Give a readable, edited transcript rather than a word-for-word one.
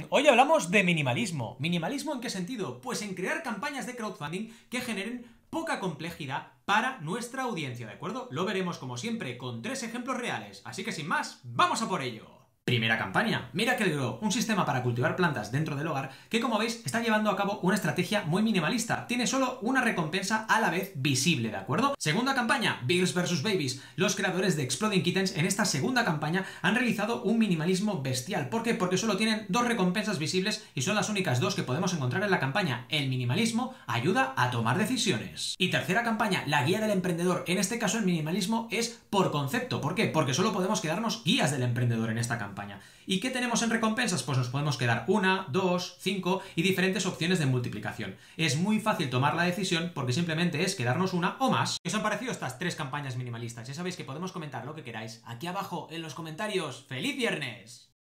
Hoy hablamos de minimalismo. ¿Minimalismo en qué sentido? Pues en crear campañas de crowdfunding que generen poca complejidad para nuestra audiencia, ¿de acuerdo? Lo veremos como siempre con 3 ejemplos reales, así que sin más, ¡vamos a por ello! Primera campaña, Miracle Grow, un sistema para cultivar plantas dentro del hogar que, como veis, está llevando a cabo una estrategia muy minimalista. Tiene solo una recompensa a la vez visible, ¿de acuerdo? Segunda campaña, Bears vs Babies. Los creadores de Exploding Kittens en esta segunda campaña han realizado un minimalismo bestial. ¿Por qué? Porque solo tienen 2 recompensas visibles y son las únicas 2 que podemos encontrar en la campaña. El minimalismo ayuda a tomar decisiones. Y tercera campaña, la guía del emprendedor. En este caso el minimalismo es por concepto. ¿Por qué? Porque solo podemos quedarnos guías del emprendedor en esta campaña. ¿Y qué tenemos en recompensas? Pues nos podemos quedar 1, 2, 5 y diferentes opciones de multiplicación. Es muy fácil tomar la decisión porque simplemente es quedarnos una o más. ¿Qué os han parecido estas 3 campañas minimalistas? Ya sabéis que podemos comentar lo que queráis aquí abajo en los comentarios. ¡Feliz viernes!